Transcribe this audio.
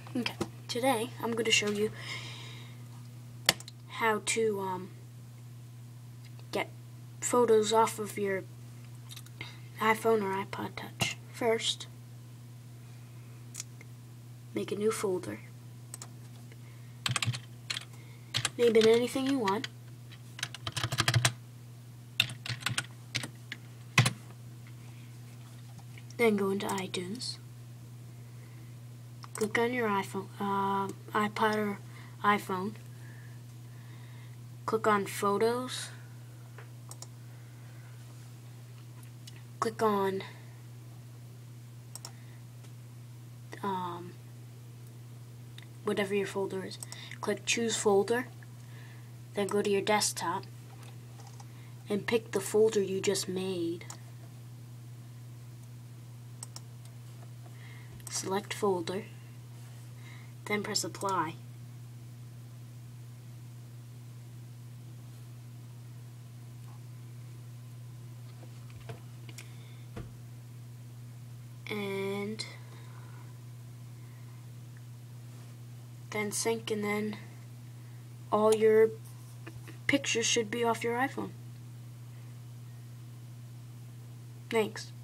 Okay, today I'm going to show you how to get photos off of your iPhone or iPod Touch. First, make a new folder. Name it anything you want. Then go into iTunes. Click on your iPhone, iPod or iPhone. Click on Photos. Click on whatever your folder is. Click Choose Folder. Then go to your desktop and pick the folder you just made. Select folder. Then press Apply. And then sync, and then all your pictures should be off your iPhone. Thanks.